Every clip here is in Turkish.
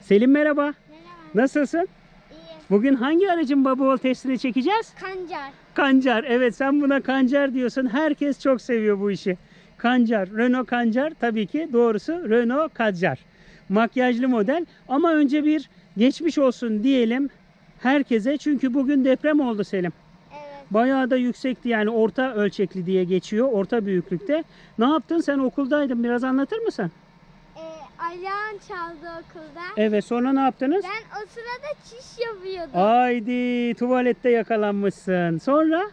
Selim merhaba. Merhaba. Nasılsın? İyi. Bugün hangi aracın baba oğul testini çekeceğiz? Kancar. Kancar. Evet, sen buna Kancar diyorsun. Herkes çok seviyor bu işi. Kancar. Renault Kancar. Tabii ki doğrusu Renault Kadjar. Makyajlı model. Ama önce bir geçmiş olsun diyelim herkese. Çünkü bugün deprem oldu Selim. Evet. Bayağı da yüksekti, yani orta ölçekli diye geçiyor. Orta büyüklükte. Ne yaptın? Sen okuldaydın. Biraz anlatır mısın? Ayağım çaldı okulda. Evet, sonra ne yaptınız? Ben o sırada çiş yapıyordum. Haydi, tuvalette yakalanmışsın. Sonra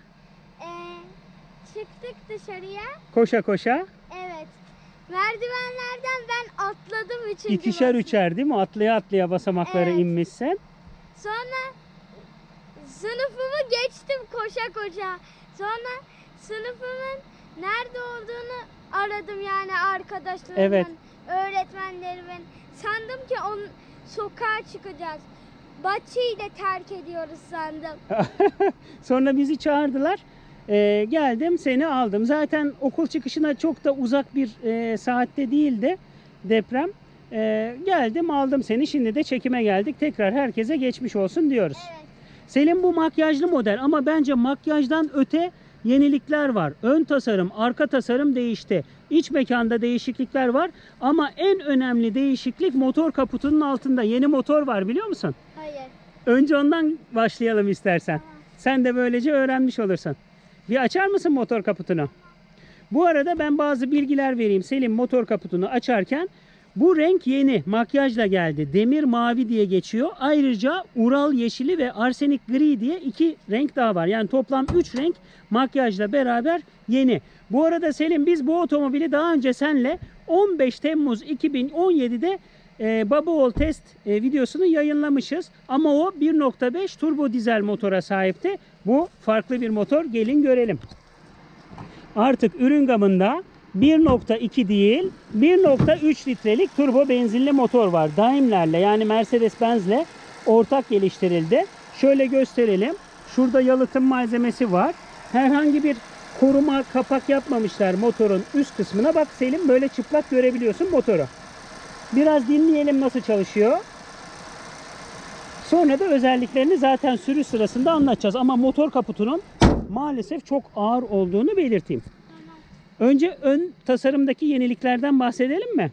Çıktık dışarıya. koşa koşa. Evet. Merdivenlerden ben atladım üçüncü İkişer basamağa. üçer değil mi? Atlaya atlaya basamakları Evet. inmişsin. Sonra sınıfımı geçtim koşa koşa. Sonra sınıfımın nerede olduğunu aradım, yani arkadaşlarımın, Evet. öğretmenlerimin. Sandım ki sokağa çıkacağız. Bahçeyi de terk ediyoruz sandım. Sonra bizi çağırdılar. Geldim, seni aldım. Zaten okul çıkışına çok da uzak bir saatte değildi deprem. Geldim, aldım seni. Şimdi de çekime geldik. Tekrar herkese geçmiş olsun diyoruz. Evet. Selim, bu makyajlı model ama bence makyajdan öte yenilikler var. Ön tasarım, arka tasarım değişti. İç mekanda değişiklikler var. Ama en önemli değişiklik motor kaputunun altında. Yeni motor var, biliyor musun? Hayır. Önce ondan başlayalım istersen. Tamam. Sen de böylece öğrenmiş olursun. Bir açar mısın motor kaputunu? Bu arada ben bazı bilgiler vereyim. Selim motor kaputunu açarken, bu renk yeni, makyajla geldi. Demir mavi diye geçiyor. Ayrıca Ural yeşili ve arsenik gri diye iki renk daha var. Yani toplam 3 renk makyajla beraber yeni. Bu arada Selim, biz bu otomobili daha önce senle 15 Temmuz 2017'de baba oğul test videosunu yayınlamışız. Ama o 1.5 turbo dizel motora sahipti. Bu farklı bir motor. Gelin görelim. Artık ürün gamında 1.2 değil 1.3 litrelik turbo benzinli motor var. Daimler'le, yani Mercedes-Benz'le ortak geliştirildi. Şöyle gösterelim. Şurada yalıtım malzemesi var. Herhangi bir koruma kapak yapmamışlar motorun üst kısmına. Bak Selim, böyle çıplak görebiliyorsun motoru. Biraz dinleyelim nasıl çalışıyor. Sonra da özelliklerini zaten sürüş sırasında anlatacağız. Ama motor kaputunun maalesef çok ağır olduğunu belirteyim. Önce ön tasarımdaki yeniliklerden bahsedelim mi? Evet.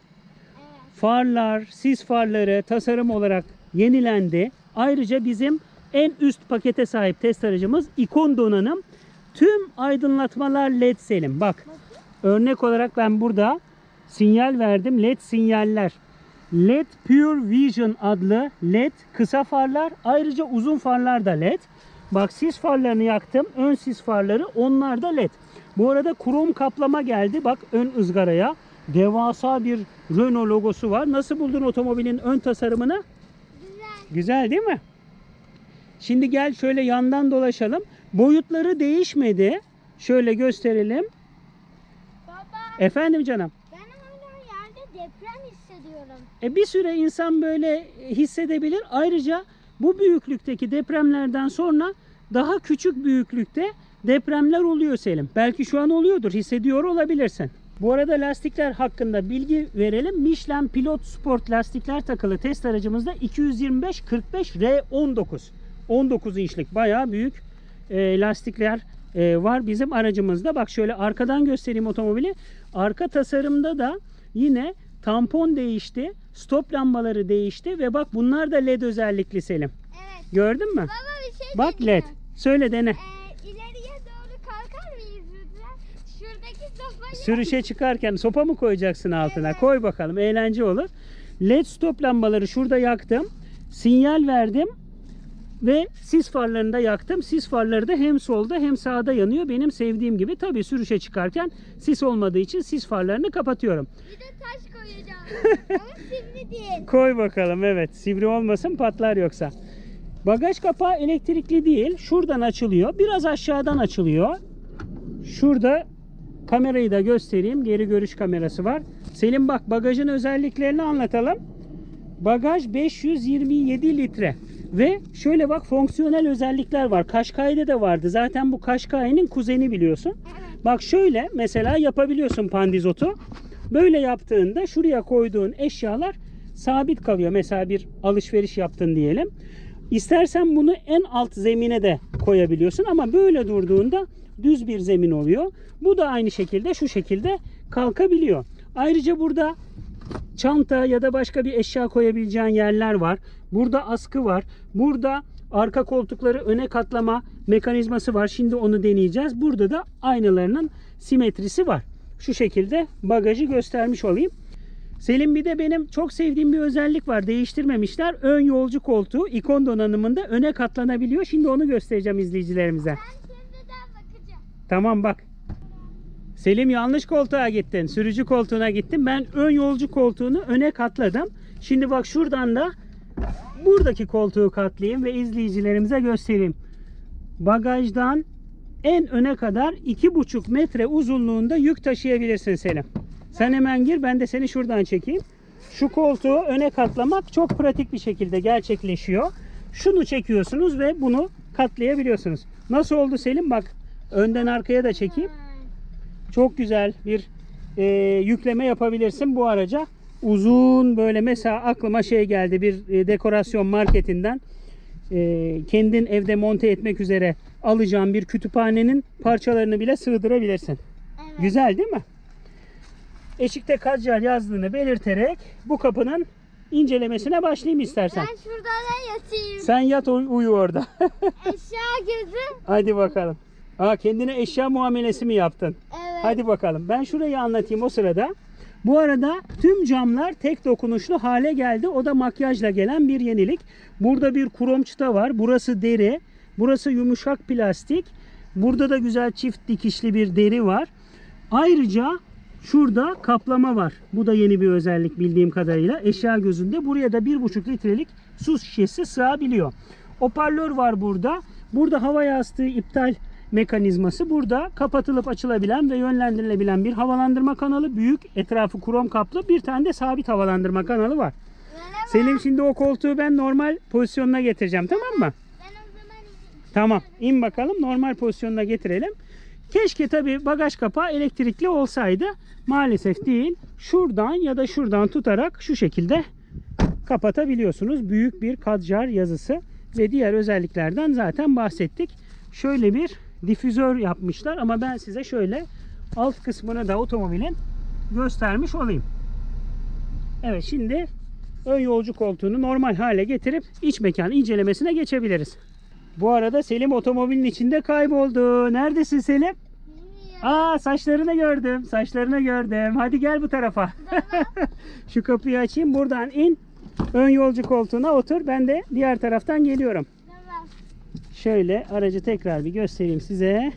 Farlar, sis farları tasarım olarak yenilendi. Ayrıca bizim en üst pakete sahip test aracımız ikon donanım. Tüm aydınlatmalar LED Selim. Bak, örnek olarak ben burada sinyal verdim. LED sinyaller. LED Pure Vision adlı LED kısa farlar. Ayrıca uzun farlar da LED. Bak, sis farlarını yaktım. Ön sis farları, onlar da LED. Bu arada krom kaplama geldi. Bak, ön ızgaraya devasa bir Renault logosu var. Nasıl buldun otomobilin ön tasarımını? Güzel. Güzel değil mi? Şimdi gel şöyle yandan dolaşalım. Boyutları değişmedi. Şöyle gösterelim. Baba, Efendim canım. ben hala yerde deprem hissediyorum. Bir süre insan böyle hissedebilir. Ayrıca bu büyüklükteki depremlerden sonra daha küçük büyüklükte depremler oluyor Selim. Belki şu an oluyordur, hissediyor olabilirsin. Bu arada lastikler hakkında bilgi verelim. Michelin Pilot Sport lastikler takılı test aracımızda 225-45 R19. 19 inçlik bayağı büyük lastikler var bizim aracımızda. Bak, şöyle arkadan göstereyim otomobili. Arka tasarımda da yine tampon değişti. Stop lambaları değişti ve bak, bunlar da LED özellikli Selim. Evet. Gördün mü? Baba, bir şey Bak, LED. diyeceğim. Söyle, dene. İleriye doğru kalkar mıyız lütfen? Şuradaki sopayı... Sürüşe çıkarken sopa mı koyacaksın altına? Evet. Koy bakalım, eğlence olur. LED stop lambaları şurada yaktım. Sinyal verdim. Ve sis farlarını da yaktım. Sis farları da hem solda hem sağda yanıyor. Benim sevdiğim gibi. Tabii sürüşe çıkarken sis olmadığı için sis farlarını kapatıyorum. Bir de taş koyacağım. Ama sivri değil. Koy bakalım, evet. Sivri olmasın, patlar yoksa. Bagaj kapağı elektrikli değil. Şuradan açılıyor. Biraz aşağıdan açılıyor. Şurada kamerayı da göstereyim. Geri görüş kamerası var. Selim bak, bagajın özelliklerini anlatalım. Bagaj 527 litre. Ve şöyle bak, fonksiyonel özellikler var. Qashqai'de de vardı. Zaten bu Qashqai'nin kuzeni, biliyorsun. Evet. Bak, şöyle mesela yapabiliyorsun pandizotu. Böyle yaptığında şuraya koyduğun eşyalar sabit kalıyor. Mesela bir alışveriş yaptın diyelim. İstersen bunu en alt zemine de koyabiliyorsun ama böyle durduğunda düz bir zemin oluyor. Bu da aynı şekilde şu şekilde kalkabiliyor. Ayrıca burada çanta ya da başka bir eşya koyabileceğin yerler var. Burada askı var. Burada arka koltukları öne katlama mekanizması var. Şimdi onu deneyeceğiz. Burada da aynalarının simetrisi var. Şu şekilde bagajı göstermiş olayım. Selim, bir de benim çok sevdiğim bir özellik var. Değiştirmemişler. Ön yolcu koltuğu ikon donanımında öne katlanabiliyor. Şimdi onu göstereceğim izleyicilerimize. Ben şimdiden bakacağım. Tamam, bak. Selim, yanlış koltuğa gittin. Sürücü koltuğuna gittin. Ben ön yolcu koltuğunu öne katladım. Şimdi bak, şuradan da buradaki koltuğu katlayayım ve izleyicilerimize göstereyim. Bagajdan en öne kadar 2,5 metre uzunluğunda yük taşıyabilirsin Selim. Sen hemen gir, ben de seni şuradan çekeyim. Şu koltuğu öne katlamak çok pratik bir şekilde gerçekleşiyor. Şunu çekiyorsunuz ve bunu katlayabiliyorsunuz. Nasıl oldu Selim? Bak, önden arkaya da çekeyim. Çok güzel bir yükleme yapabilirsin bu araca. Uzun, böyle mesela aklıma şey geldi, bir dekorasyon marketinden kendin evde monte etmek üzere alacağın bir kütüphanenin parçalarını bile sığdırabilirsin. Evet. Güzel değil mi? Eşikte Kadjar yazdığını belirterek bu kapının incelemesine başlayayım istersen. Ben şurada da yatayım. Sen yat, uyu orada. Eşya gözü. Hadi bakalım. Kendine eşya muamelesi mi yaptın? Evet. Hadi bakalım. Ben şurayı anlatayım o sırada. Bu arada tüm camlar tek dokunuşlu hale geldi. O da makyajla gelen bir yenilik. Burada bir krom çıta var. Burası deri. Burası yumuşak plastik. Burada da güzel çift dikişli bir deri var. Ayrıca şurada kaplama var. Bu da yeni bir özellik bildiğim kadarıyla. Eşya gözünde. Buraya da 1,5 litrelik su şişesi sığabiliyor. Hoparlör var burada. Burada hava yastığı iptal mekanizması. Burada kapatılıp açılabilen ve yönlendirilebilen bir havalandırma kanalı. Büyük, etrafı krom kaplı, bir tane de sabit havalandırma kanalı var. Merhaba. Selim, şimdi o koltuğu ben normal pozisyonuna getireceğim, tamam mı? Ben o zaman Tamam, in bakalım, normal pozisyonuna getirelim. Keşke tabi bagaj kapağı elektrikli olsaydı. Maalesef değil. Şuradan ya da şuradan tutarak şu şekilde kapatabiliyorsunuz. Büyük bir Kadjar yazısı ve diğer özelliklerden zaten bahsettik. Şöyle bir difüzör yapmışlar ama ben size şöyle alt kısmını da otomobilin göstermiş olayım. Evet, şimdi ön yolcu koltuğunu normal hale getirip iç mekan incelemesine geçebiliriz. Bu arada Selim otomobilin içinde kayboldu. Neredesin Selim? bilmiyorum. Saçlarını gördüm. Saçlarını gördüm. Hadi gel bu tarafa. Şu kapıyı açayım. Buradan in. Ön yolcu koltuğuna otur. Ben de diğer taraftan geliyorum. Tamam. Şöyle aracı tekrar bir göstereyim size.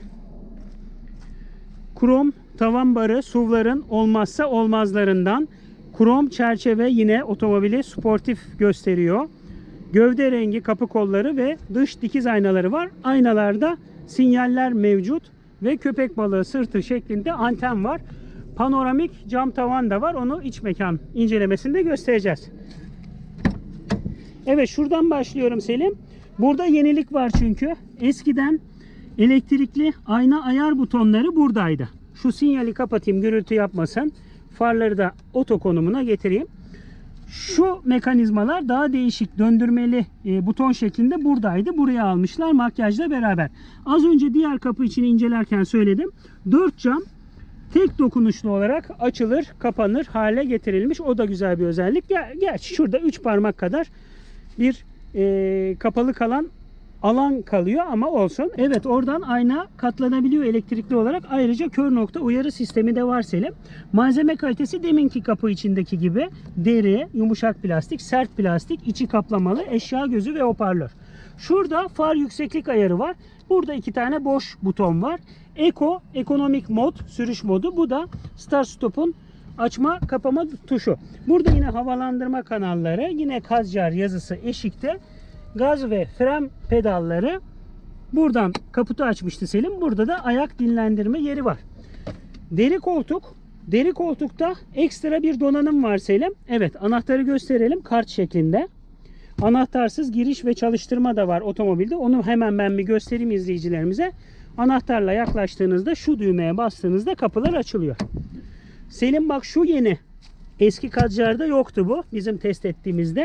Krom tavan barı SUV'ların olmazsa olmazlarından. Krom çerçeve yine otomobili sportif gösteriyor. Gövde rengi kapı kolları ve dış dikiz aynaları var. Aynalarda sinyaller mevcut ve köpek balığı sırtı şeklinde anten var. Panoramik cam tavan da var. Onu iç mekan incelemesinde göstereceğiz. Evet, şuradan başlıyorum Selim. Burada yenilik var çünkü. Eskiden elektrikli ayna ayar butonları buradaydı. Şu sinyali kapatayım, gürültü yapmasın. Farları da oto konumuna getireyim. Şu mekanizmalar daha değişik, döndürmeli buton şeklinde buradaydı. Buraya almışlar makyajla beraber. Az önce diğer kapı için incelerken söyledim. 4 cam tek dokunuşlu olarak açılır, kapanır hale getirilmiş. O da güzel bir özellik. Gerçi şurada 3 parmak kadar bir kapalı kalan alan kalıyor ama olsun. Evet, oradan ayna katlanabiliyor elektrikli olarak. Ayrıca kör nokta uyarı sistemi de var Selim. Malzeme kalitesi deminki kapı içindeki gibi deri, yumuşak plastik, sert plastik, içi kaplamalı, eşya gözü ve hoparlör. Şurada far yükseklik ayarı var. Burada 2 tane boş buton var. Eco, ekonomik mod, sürüş modu. Bu da start stop'un açma kapama tuşu. Burada yine havalandırma kanalları, yine Kadjar yazısı eşikte. Gaz ve fren pedalları. Buradan kaputu açmıştı Selim. Burada da ayak dinlendirme yeri var. Deri koltuk. Deri koltukta ekstra bir donanım var Selim. Evet, anahtarı gösterelim kart şeklinde. Anahtarsız giriş ve çalıştırma da var otomobilde. Onu hemen ben bir göstereyim izleyicilerimize. Anahtarla yaklaştığınızda şu düğmeye bastığınızda kapılar açılıyor. Selim bak, şu yeni. Eski Kadjar'da yoktu bu. Bizim test ettiğimizde.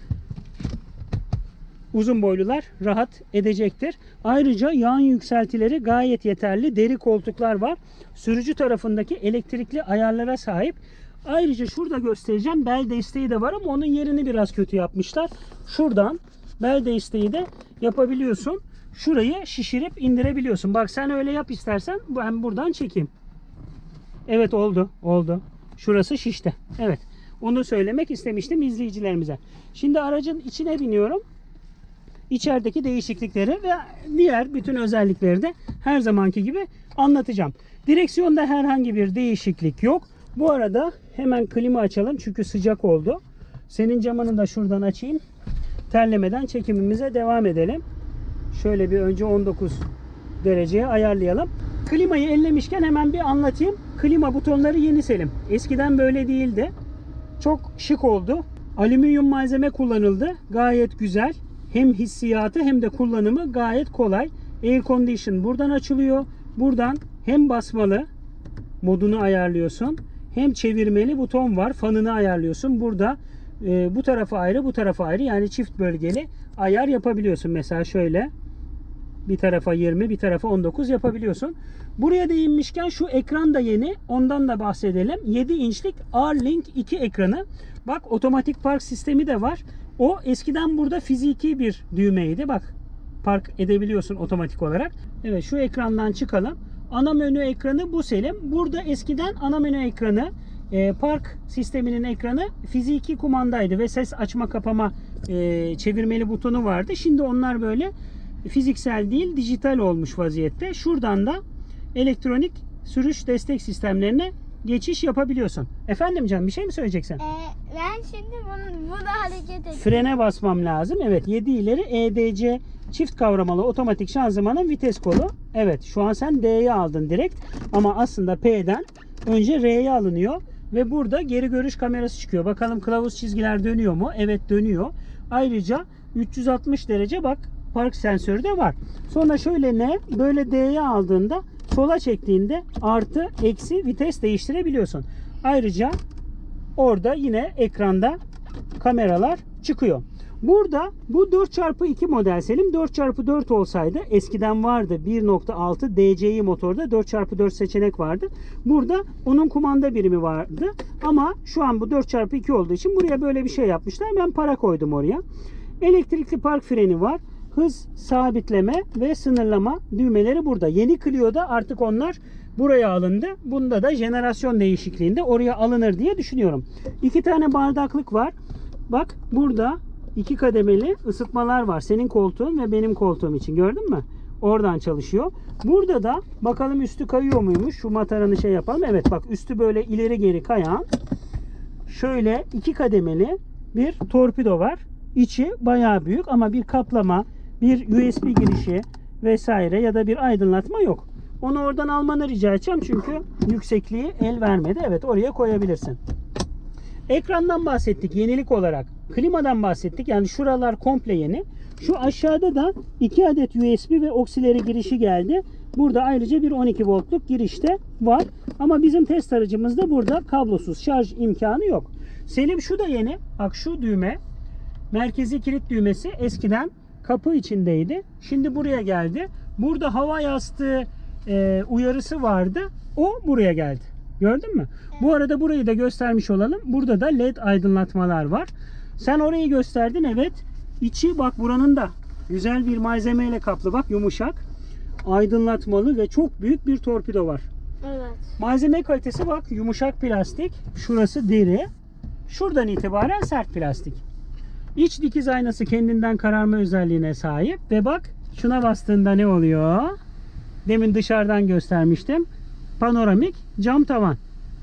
Uzun boylular rahat edecektir. Ayrıca yağın yükseltileri gayet yeterli. Deri koltuklar var. Sürücü tarafındaki elektrikli ayarlara sahip. Ayrıca şurada göstereceğim. Bel desteği de var ama onun yerini biraz kötü yapmışlar. Şuradan bel desteği de yapabiliyorsun. Şurayı şişirip indirebiliyorsun. Bak sen öyle yap istersen. Ben buradan çekeyim. Evet, oldu. Oldu. Şurası şişti. Evet. Onu söylemek istemiştim izleyicilerimize. Şimdi aracın içine biniyorum. İçerideki değişiklikleri ve diğer bütün özellikleri de her zamanki gibi anlatacağım. Direksiyonda herhangi bir değişiklik yok. Bu arada hemen klima açalım çünkü sıcak oldu. Senin camını da şuradan açayım. Terlemeden çekimimize devam edelim. Şöyle bir önce 19 dereceye ayarlayalım. Klimayı ellemişken hemen bir anlatayım. Klima butonları yeni Selim. Eskiden böyle değildi. Çok şık oldu. Alüminyum malzeme kullanıldı. Gayet güzel. Hem hissiyatı hem de kullanımı gayet kolay. Air condition buradan açılıyor. Buradan hem basmalı modunu ayarlıyorsun. Hem çevirmeli buton var. Fanını ayarlıyorsun. Burada bu tarafa ayrı, bu tarafa ayrı. Yani çift bölgeli ayar yapabiliyorsun. Mesela şöyle bir tarafa 20, bir tarafa 19 yapabiliyorsun. Buraya değinmişken şu ekran da yeni. Ondan da bahsedelim. 7 inçlik R-Link 2 ekranı. Bak, otomatik park sistemi de var. O eskiden burada fiziki bir düğmeydi. Bak, park edebiliyorsun otomatik olarak. Evet, şu ekrandan çıkalım. Ana menü ekranı bu Selim. Burada eskiden ana menü ekranı, park sisteminin ekranı fiziki kumandaydı ve ses açma kapama çevirmeli butonu vardı. Şimdi onlar böyle fiziksel değil, dijital olmuş vaziyette. Şuradan da elektronik sürüş destek sistemlerine geçiş yapabiliyorsun. Efendim canım, bir şey mi söyleyeceksin? Ben şimdi bunu hareket edeceğim. Frene basmam lazım. Evet, 7 ileri EDC çift kavramalı otomatik şanzımanın vites kolu. Evet, şu an sen D'yi aldın direkt. Ama aslında P'den önce R'ye alınıyor. Ve burada geri görüş kamerası çıkıyor. Bakalım kılavuz çizgiler dönüyor mu? Evet, dönüyor. Ayrıca 360 derece bak park sensörü de var. Sonra şöyle böyle D'ye aldığında sola çektiğinde artı eksi vites değiştirebiliyorsun. Ayrıca orada yine ekranda kameralar çıkıyor. Burada bu 4x2 model Selim. 4x4 olsaydı, eskiden vardı 1.6 DCi motorda 4x4 seçenek vardı. Burada onun kumanda birimi vardı. Ama şu an bu 4x2 olduğu için buraya böyle bir şey yapmışlar. Ben para koydum oraya. Elektrikli park freni var. Hız sabitleme ve sınırlama düğmeleri burada. Yeni Clio'da artık onlar buraya alındı. Bunda da jenerasyon değişikliğinde oraya alınır diye düşünüyorum. 2 tane bardaklık var. Bak, burada 2 kademeli ısıtmalar var. Senin koltuğun ve benim koltuğum için. Gördün mü? Oradan çalışıyor. Burada da bakalım üstü kayıyor muymuş? Şu mataranı şey yapalım. Evet, bak, üstü böyle ileri geri kayan şöyle 2 kademeli bir torpido var. İçi bayağı büyük ama bir kaplama, bir USB girişi vesaire ya da bir aydınlatma yok. Onu oradan almanı rica edeceğim çünkü yüksekliği el vermedi. Evet, oraya koyabilirsin. Ekrandan bahsettik yenilik olarak. Klimadan bahsettik. Yani şuralar komple yeni. Şu aşağıda da 2 adet USB ve auxiliary girişi geldi. Burada ayrıca bir 12 voltluk giriş de var. Ama bizim test aracımızda burada kablosuz şarj imkanı yok. Selim, şu da yeni. Bak, şu düğme merkezi kilit düğmesi eskiden kapı içindeydi. Şimdi buraya geldi. Burada hava yastığı uyarısı vardı. O buraya geldi. Gördün mü? Evet. Bu arada burayı da göstermiş olalım. Burada da LED aydınlatmalar var. Sen orayı gösterdin, evet. İçi bak, buranın da güzel bir malzemeyle kaplı. Bak, yumuşak, aydınlatmalı ve çok büyük bir torpido var. Evet. Malzeme kalitesi bak, yumuşak plastik. Şurası deri. Şuradan itibaren sert plastik. İç dikiz aynası kendinden kararma özelliğine sahip. Ve bak, şuna bastığında ne oluyor? Demin dışarıdan göstermiştim. Panoramik cam tavan.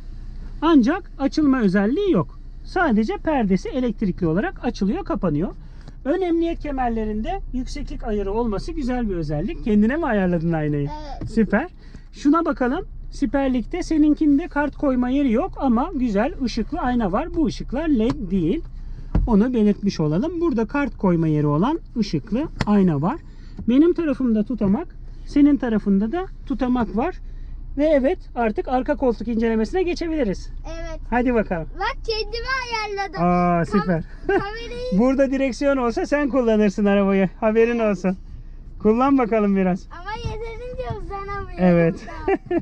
Ancak açılma özelliği yok. Sadece perdesi elektrikli olarak açılıyor, kapanıyor. Ön emniyet kemerlerinde yükseklik ayarı olması güzel bir özellik. Kendine mi ayarladın aynayı? Evet. Süper. Şuna bakalım. Siperlikte seninkinde kart koyma yeri yok ama güzel ışıklı ayna var. Bu ışıklar LED değil. Onu belirtmiş olalım. Burada kart koyma yeri olan ışıklı ayna var. Benim tarafımda tutamak, senin tarafında da tutamak var. Ve evet, artık arka koltuk incelemesine geçebiliriz. Evet, Hadi bakalım. Bak kendimi ayarladım. Aa süper. Kamerayı Burada direksiyon olsa sen kullanırsın arabayı. Haberin olsun. Kullan bakalım biraz. ama yeterince uzanamıyorum. Evet. da.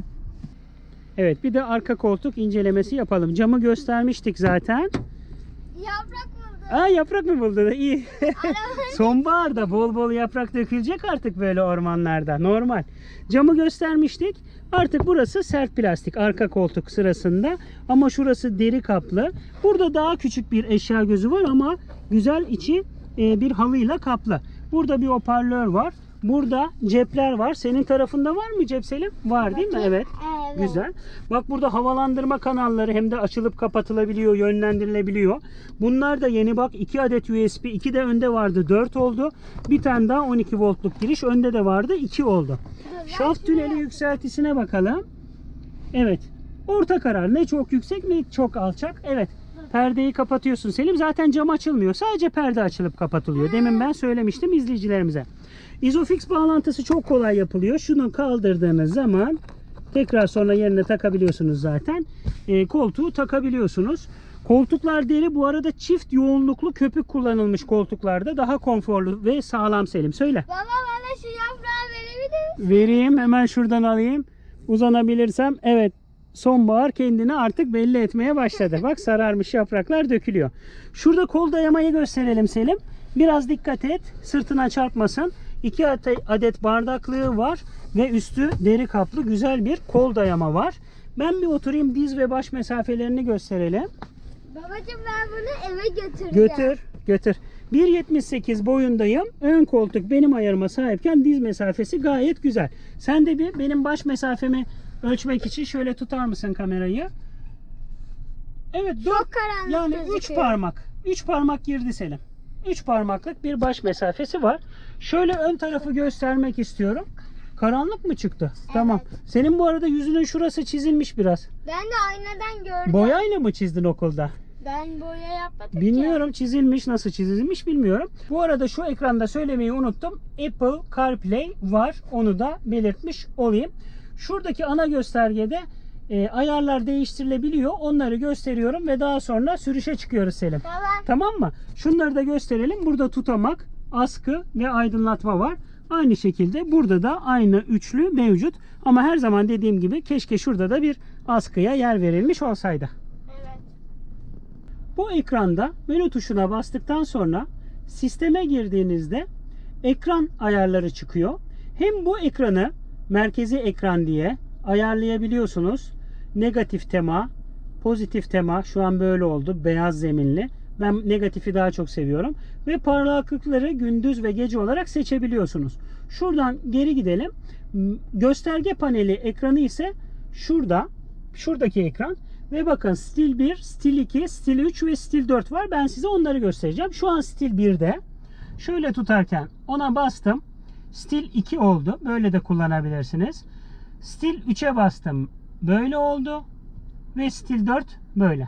Evet, bir de arka koltuk incelemesi yapalım. Camı göstermiştik zaten. Yaprak buldum. Aa, yaprak mı buldu? İyi. Arabanın Sonbaharda bol bol yaprak dökülecek artık böyle ormanlarda. Normal. Camı göstermiştik. Artık burası sert plastik arka koltuk sırasında. Ama şurası deri kaplı. Burada daha küçük bir eşya gözü var ama güzel içi bir halıyla kaplı. Burada bir hoparlör var. Burada cepler var. Senin tarafında var mı cep Selim? Var değil mi? Evet. Evet. Güzel. Bak burada havalandırma kanalları hem de açılıp kapatılabiliyor, yönlendirilebiliyor. Bunlar da yeni bak. 2 adet USB, 2 de önde vardı, 4 oldu. Bir tane daha 12 voltluk giriş önde de vardı, 2 oldu. Şaft tüneli yükseltisine bakalım. Evet. Orta karar. Ne çok yüksek ne çok alçak. Evet. Perdeyi kapatıyorsun Selim. Zaten cam açılmıyor. Sadece perde açılıp kapatılıyor. Demin ben söylemiştim izleyicilerimize. Isofix bağlantısı çok kolay yapılıyor. Şunu kaldırdığınız zaman tekrar sonra yerine takabiliyorsunuz zaten. Koltuğu takabiliyorsunuz. Koltuklar deri, bu arada çift yoğunluklu köpük kullanılmış koltuklarda. Daha konforlu ve sağlam Selim. Söyle. Baba bana şu yaprağı verebilir misin? Vereyim. Hemen şuradan alayım. Uzanabilirsem. Evet. Sonbahar kendini artık belli etmeye başladı. Bak sararmış yapraklar dökülüyor. Şurada kol dayamayı gösterelim Selim. Biraz dikkat et. Sırtına çarpmasın. 2 adet bardaklığı var ve üstü deri kaplı güzel bir kol dayama var. Ben bir oturayım, diz ve baş mesafelerini gösterelim. Babacığım ben bunu eve götüreceğim. Götür. 1.78 boyundayım. Ön koltuk benim ayarıma sahipken diz mesafesi gayet güzel. Sen de bir benim baş mesafemi ölçmek için şöyle tutar mısın kamerayı? Evet, Çok karanlık yani gözüküyor. 3 parmak. 3 parmak girdi Selim. 3 parmaklık bir baş mesafesi var. Şöyle ön tarafı göstermek istiyorum. Karanlık mı çıktı? Evet. Tamam. Senin bu arada yüzünün şurası çizilmiş biraz. Ben de aynadan gördüm. Boyayla mı çizdin okulda? Ben boya yapmadım Bilmiyorum, çizilmiş, nasıl çizilmiş bilmiyorum. Bu arada şu ekranda söylemeyi unuttum. Apple CarPlay var. Onu da belirtmiş olayım. Şuradaki ana göstergede ayarlar değiştirilebiliyor. Onları gösteriyorum ve daha sonra sürüşe çıkıyoruz Selim. Baba. Tamam mı? Şunları da gösterelim. Burada tutamak, askı ve aydınlatma var. Aynı şekilde burada da aynı üçlü mevcut. Ama her zaman dediğim gibi keşke şurada da bir askıya yer verilmiş olsaydı. Evet. Bu ekranda menü tuşuna bastıktan sonra sisteme girdiğinizde ekran ayarları çıkıyor. Hem bu ekranı merkezi ekran diye ayarlayabiliyorsunuz. Negatif tema, pozitif tema, şu an böyle oldu. Beyaz zeminli. Ben negatifi daha çok seviyorum. Ve parlaklıkları gündüz ve gece olarak seçebiliyorsunuz. Şuradan geri gidelim. Gösterge paneli ekranı ise şurada. Şuradaki ekran. Ve bakın stil 1, stil 2, stil 3 ve stil 4 var. Ben size onları göstereceğim. Şu an stil 1'de. Şöyle tutarken ona bastım. Stil 2 oldu. Böyle de kullanabilirsiniz. Stil 3'e bastım. Böyle oldu. Ve stil 4 böyle.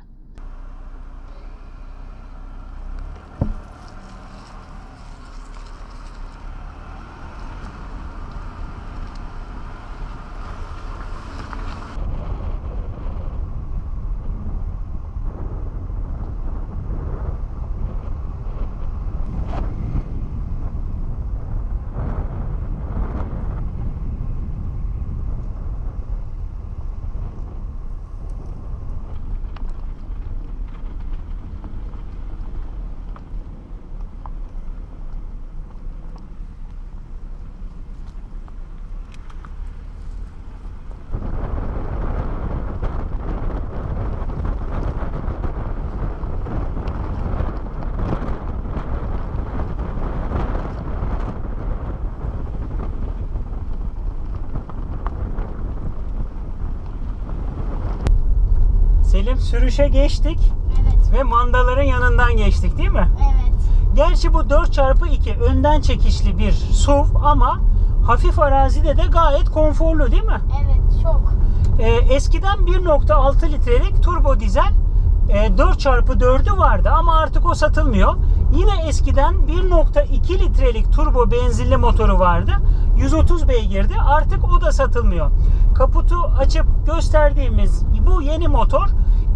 Selim, sürüşe geçtik. Evet. Ve mandaların yanından geçtik değil mi? Evet. Gerçi bu 4x2 önden çekişli bir SUV ama hafif arazide de gayet konforlu değil mi? Evet, çok. Eskiden 1.6 litrelik turbo dizel 4x4'ü vardı ama artık o satılmıyor. Yine eskiden 1.2 litrelik turbo benzinli motoru vardı. 130 beygirdi. Artık o da satılmıyor. Kaputu açıp gösterdiğimiz bu yeni motor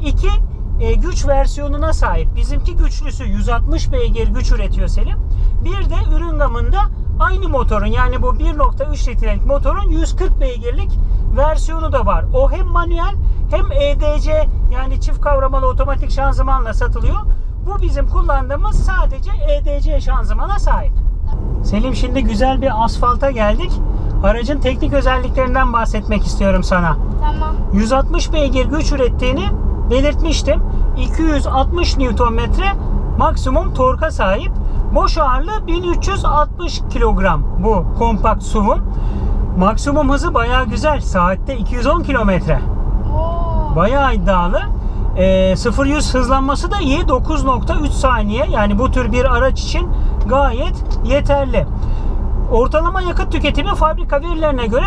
iki güç versiyonuna sahip. Bizimki güçlüsü 160 beygir güç üretiyor Selim. Bir de ürün gamında aynı motorun, yani bu 1.3 litrelik motorun 140 beygirlik versiyonu da var. O hem manuel hem EDC, yani çift kavramalı otomatik şanzımanla satılıyor. Bu bizim kullandığımız sadece EDC şanzımana sahip. Selim, şimdi güzel bir asfalta geldik. Aracın teknik özelliklerinden bahsetmek istiyorum sana. Tamam. 160 beygir güç ürettiğini belirtmiştim. 260 Nm maksimum torka sahip. Boş ağırlığı 1360 kilogram bu kompakt SUV'un. Maksimum hızı bayağı güzel. Saatte 210 kilometre. Bayağı iddialı. 0-100 hızlanması da iyi. 9.3 saniye. Yani bu tür bir araç için gayet yeterli. Ortalama yakıt tüketimi fabrika verilerine göre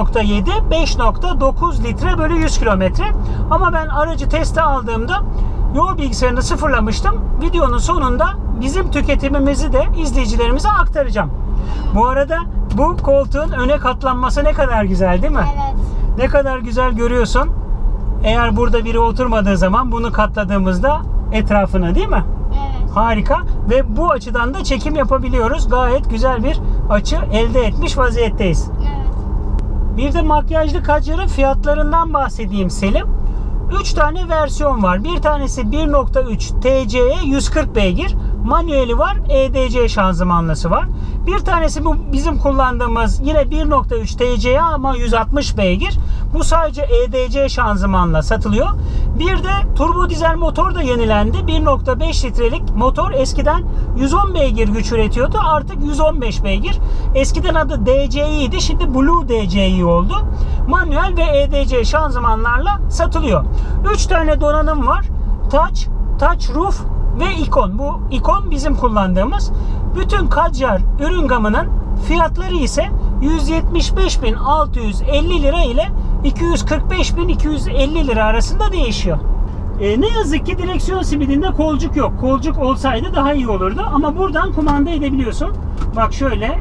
5.7-5.9 litre bölü 100 kilometre. Ama ben aracı teste aldığımda yol bilgisayarını sıfırlamıştım. Videonun sonunda bizim tüketimimizi de izleyicilerimize aktaracağım. Bu arada bu koltuğun öne katlanması ne kadar güzel, değil mi? Evet. Ne kadar güzel görüyorsun. Eğer burada biri oturmadığı zaman bunu katladığımızda etrafına, değil mi? Evet. Harika. Ve bu açıdan da çekim yapabiliyoruz. Gayet güzel bir açı elde etmiş vaziyetteyiz. Evet. Bir de makyajlı Kadjar'ın fiyatlarından bahsedeyim Selim. 3 tane versiyon var. Bir tanesi 1.3 TC'ye 140 beygir. Manueli var. EDC şanzımanlısı var. Bir tanesi bu bizim kullandığımız yine 1.3 TC'ye ama 160 beygir. Bu sadece EDC şanzımanla satılıyor. Bir de turbo dizel motor da yenilendi. 1.5 litrelik motor eskiden 110 beygir güç üretiyordu. Artık 115 beygir. Eskiden adı DCi idi. Şimdi Blue DCi oldu. Manuel ve EDC şanzımanlarla satılıyor. 3 tane donanım var. Touch Roof ve Icon. Bu Icon bizim kullandığımız. Bütün Kadjar ürün gamının fiyatları ise 175.650 lira ile 245.250 lira arasında değişiyor. Ne yazık ki direksiyon simidinde kolcuk yok. Kolcuk olsaydı daha iyi olurdu ama buradan kumanda edebiliyorsun. Bak şöyle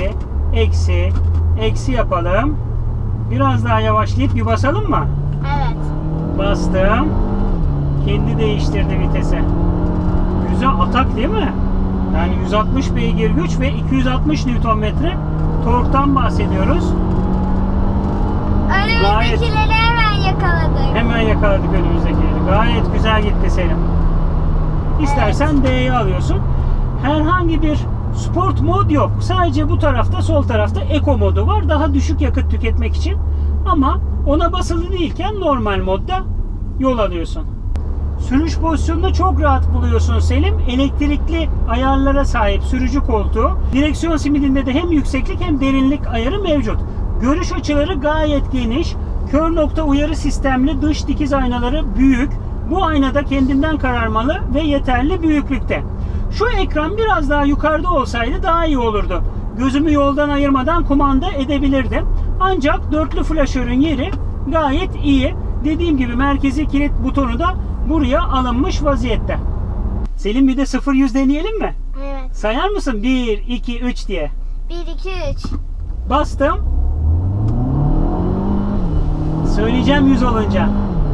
eksi yapalım. Biraz daha yavaşlayıp bir basalım mı? Evet. Bastım. Kendi değiştirdi vitese. Güzel atak değil mi? Yani 160 beygir güç ve 260 Nm torktan bahsediyoruz. Önümüzdekileri hemen yakaladık. Hemen yakaladık önümüzdekileri. Gayet güzel gitti Selim. İstersen D'yi alıyorsun. Herhangi bir sport mod yok. Sadece bu tarafta, sol tarafta Eco modu var. Daha düşük yakıt tüketmek için. Ama ona basılı değilken normal modda yol alıyorsun. Sürüş pozisyonunu çok rahat buluyorsun Selim. Elektrikli ayarlara sahip sürücü koltuğu. Direksiyon simidinde de hem yükseklik hem derinlik ayarı mevcut. Görüş açıları gayet geniş. Kör nokta uyarı sistemli dış dikiz aynaları büyük. Bu aynada kendinden kararmalı ve yeterli büyüklükte. Şu ekran biraz daha yukarıda olsaydı daha iyi olurdu. Gözümü yoldan ayırmadan kumanda edebilirdim. Ancak dörtlü flaşörün yeri gayet iyi. Dediğim gibi merkezi kilit butonu da buraya alınmış vaziyette. Selim, bir de 0-100 deneyelim mi? Evet. Sayar mısın? 1, 2, 3 diye. 1, 2, 3. Bastım. Söyleyeceğim 100 olunca.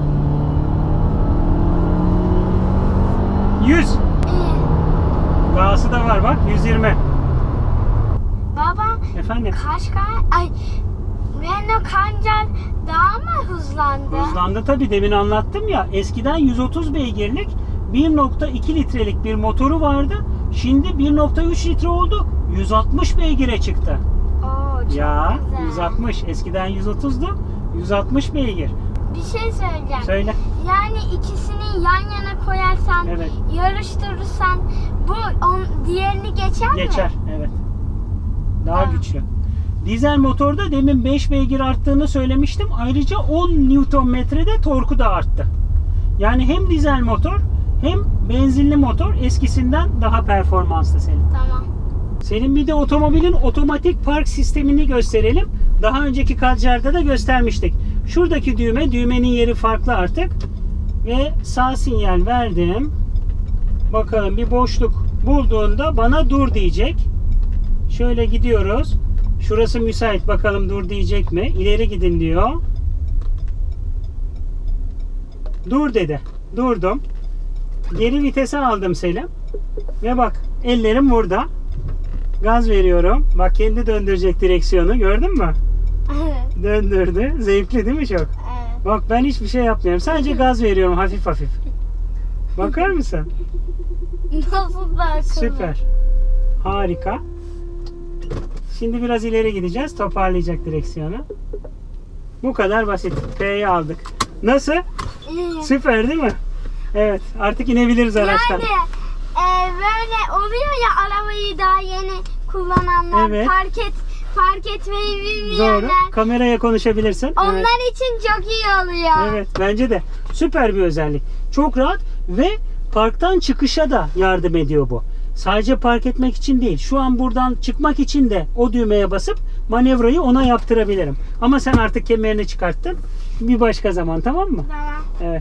100. Gazı da var bak. 120. Baba. Efendim? Renault Kadjar daha mı hızlandı? Hızlandı tabii. Demin anlattım ya. Eskiden 130 beygirlik 1.2 litrelik bir motoru vardı. Şimdi 1.3 litre oldu. 160 beygire çıktı. Oo, çok Ya güzel. 160. Eskiden 130'du. 160 beygir. Bir şey söyleyeceğim. Söyle. Yani ikisini yan yana koyarsan, Evet. yarıştırırsan bu diğerini geçer mi? Geçer. Evet. Daha Ha. güçlü. Dizel motorda demin 5 beygir arttığını söylemiştim. Ayrıca 10 Nm'de torku da arttı. Yani hem dizel motor hem benzinli motor eskisinden daha performanslı Selim. Tamam. Senin bir de otomobilin otomatik park sistemini gösterelim. Daha önceki Kadjar'da da göstermiştik. Şuradaki düğmenin yeri farklı artık. Ve sağ sinyal verdim. Bakalım bir boşluk bulduğunda bana dur diyecek. Şöyle gidiyoruz. Şurası müsait. Bakalım dur diyecek mi? İleri gidin diyor. Dur dedi. Durdum. Geri vitese aldım Selim. Ve bak ellerim burada. Gaz veriyorum. Bak kendi döndürecek direksiyonu. Gördün mü? Döndürdü. Zevkli değil mi çok? Evet. Bak ben hiçbir şey yapmıyorum. Sadece gaz veriyorum hafif hafif. Bakar mısın? Nasıl da akıllı. Süper. Harika. Şimdi biraz ileri gideceğiz. Toparlayacak direksiyonu. Bu kadar basit. P'yi aldık. Nasıl? Süper değil mi? Evet. Artık inebiliriz araçtan. Yani böyle oluyor ya, arabayı daha yeni kullananlar, Evet. fark etmeyi bilmeyenler. Doğru. Kameraya konuşabilirsin. Onlar Evet. için çok iyi oluyor. Evet. Bence de. Süper bir özellik. Çok rahat ve parktan çıkışa da yardım ediyor bu. Sadece park etmek için değil. Şu an buradan çıkmak için de o düğmeye basıp manevrayı ona yaptırabilirim. Ama sen artık kemerini çıkarttın. Bir başka zaman, tamam mı? Tamam. Evet.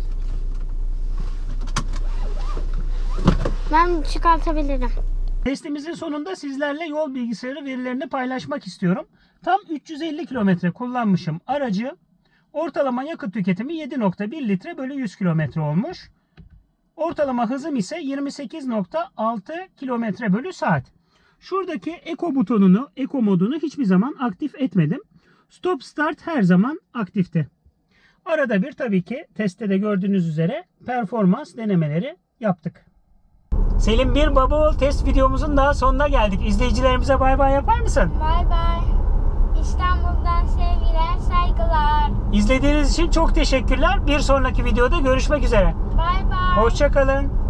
Ben çıkartabilirim. Testimizin sonunda sizlerle yol bilgisayarı verilerini paylaşmak istiyorum. Tam 350 kilometre kullanmışım aracı. Ortalama yakıt tüketimi 7.1 litre bölü 100 kilometre olmuş. Ortalama hızım ise 28.6 kilometre bölü saat. Şuradaki Eco butonunu, Eco modunu hiçbir zaman aktif etmedim. Stop Start her zaman aktifti. Arada bir tabii ki testte de gördüğünüz üzere performans denemeleri yaptık. Selim, bir baba oğul test videomuzun daha sonuna geldik. İzleyicilerimize bay bay yapar mısın? Bay bay. İstanbul'dan sevgiler, saygılar. İzlediğiniz için çok teşekkürler. Bir sonraki videoda görüşmek üzere. Bay bay. Hoşça kalın.